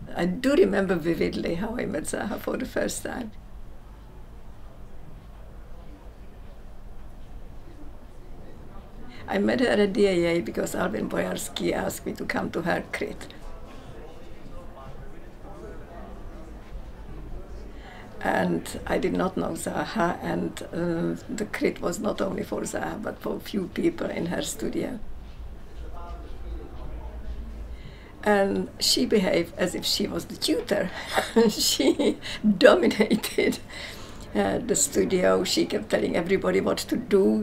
I do remember vividly how I met Zaha for the first time. I met her at DAA because Alvin Boyarsky asked me to come to her crit. And I did not know Zaha, and the crit was not only for Zaha, but for a few people in her studio. And she behaved as if she was the tutor. She dominated the studio. She kept telling everybody what to do.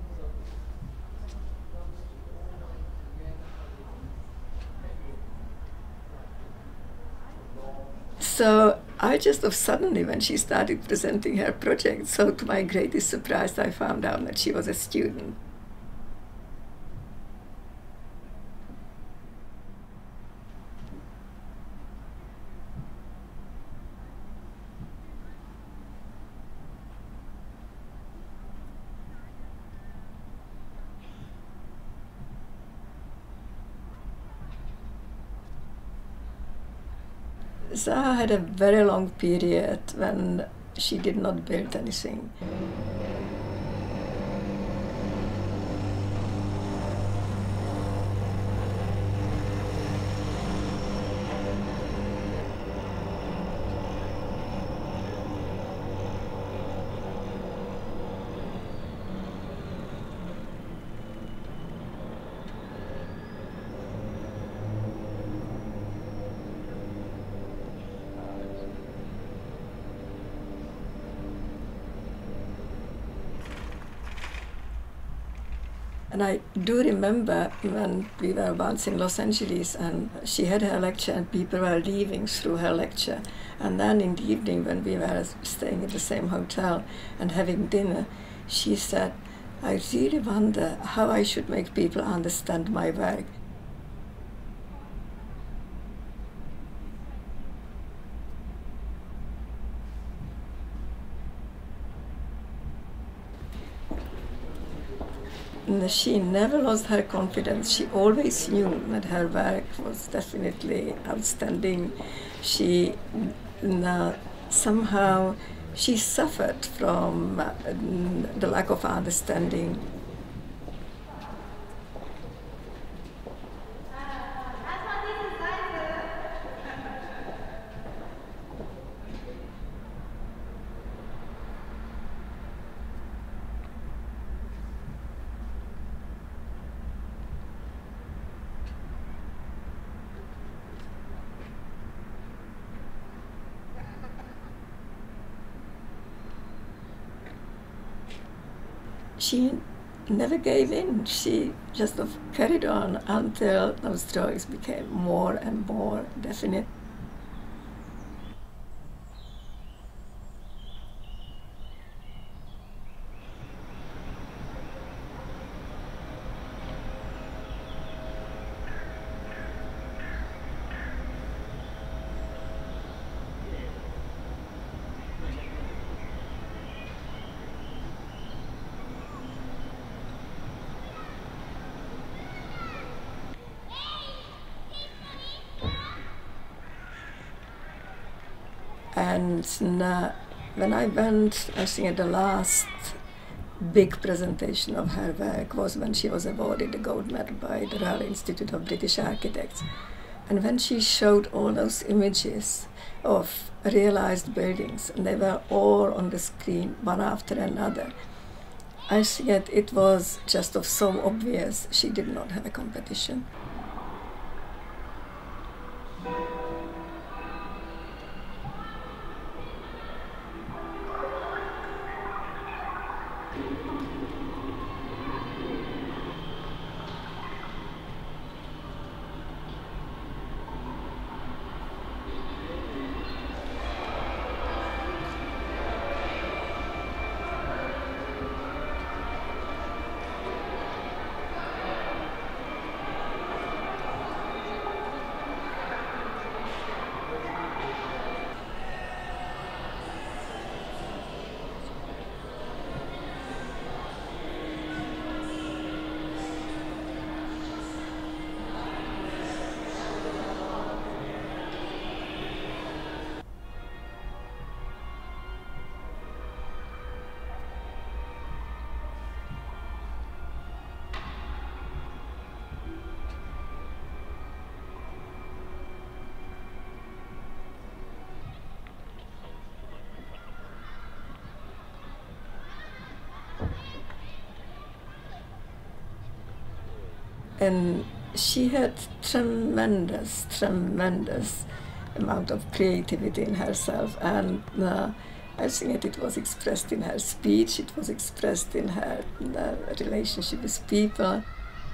So I just suddenly, when she started presenting her project, so to my greatest surprise, I found out that she was a student. Zaha had a very long period when she did not build anything. And I do remember when we were once in Los Angeles and she had her lecture and people were leaving through her lecture. And then in the evening when we were staying at the same hotel and having dinner, she said, I really wonder how I should make people understand my work. She never lost her confidence. She always knew that her work was definitely outstanding. She somehow she suffered from the lack of understanding. She never gave in. She just carried on until those drawings became more and more definite. And when I went, I think at the last big presentation of her work was when she was awarded the gold medal by the Royal Institute of British Architects. And when she showed all those images of realized buildings, and they were all on the screen, one after another, I think that it was just so obvious she did not have a competition. And she had tremendous amount of creativity in herself, and I think it was expressed in her speech, it was expressed in her relationship with people.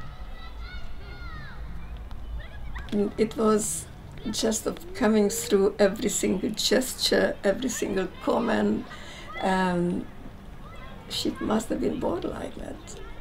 It was just of coming through every single gesture, every single comment. She must have been born like that.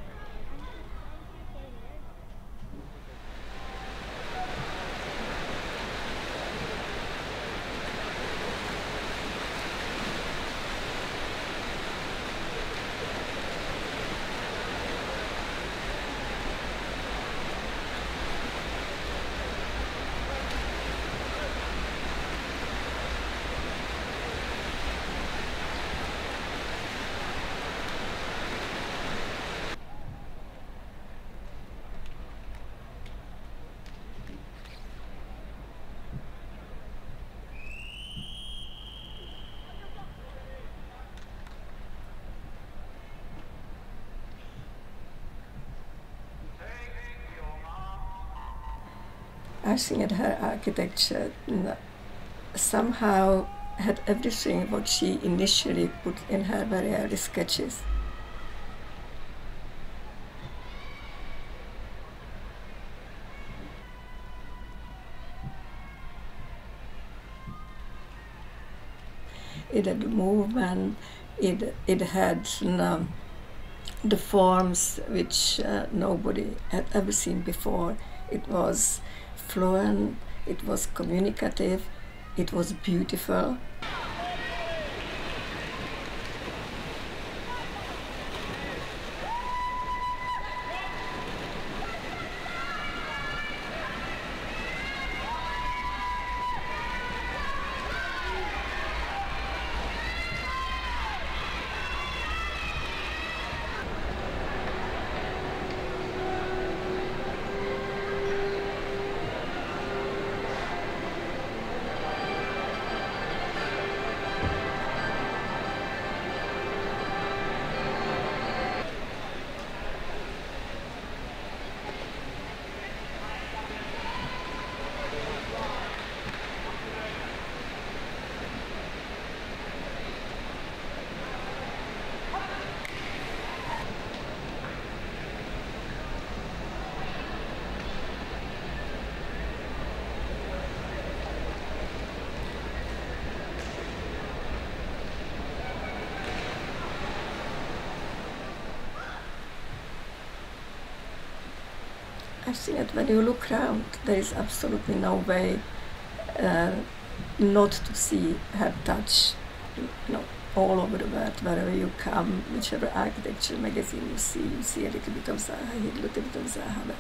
I think that her architecture somehow had everything what she initially put in her very early sketches. It had movement, it had the forms which nobody had ever seen before. It was fluent, it was communicative, it was beautiful. I think that when you look around, there is absolutely no way not to see her touch, all over the world, wherever you come, whichever architecture magazine you see a little bit of Zaha Hadid, a little bit of Zaha.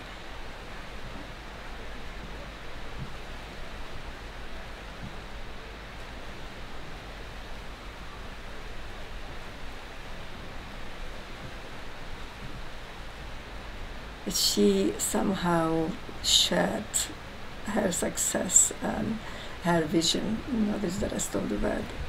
She somehow shared her success and her vision with the rest of the world.